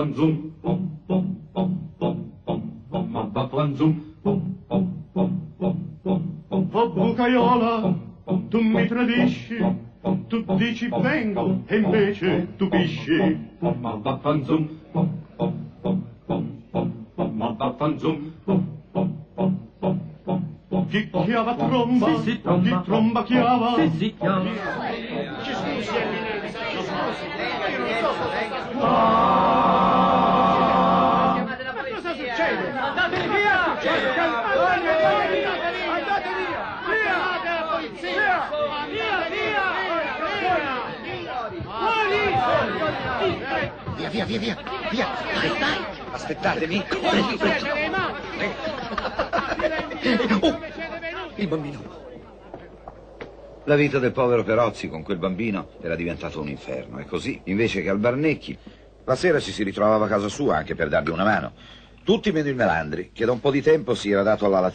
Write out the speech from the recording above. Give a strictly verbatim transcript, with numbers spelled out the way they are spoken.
flanzum, pom pom pom pom pom pom, ma va flanzum, pom pom pom pom pom pom. Oh bucaiola, tu mi tradisci, tu dici vengo e invece tu pisci. Ma va flanzum, pom pom pom pom pom pom, ma va flanzum, pom pom pom pom pom pom. Chi chiava tromba, Sì, sì, tromba. chi tromba chiava. Sì, sì, chiava. Ci scusi, Eminenza, ci scusi. Cosa succede? Andate via! Andate via! Andate via! Chiamate la polizia! Via, via! Via, via, via, via, via. Dai, dai. Aspettatemi. Presto, presto. Oh, il bambino. La vita del povero Perozzi con quel bambino era diventata un inferno. E così, invece che al Barnecchi, la sera ci si ritrovava a casa sua anche per dargli una mano. Tutti meno il Melandri, che da un po' di tempo si era dato alla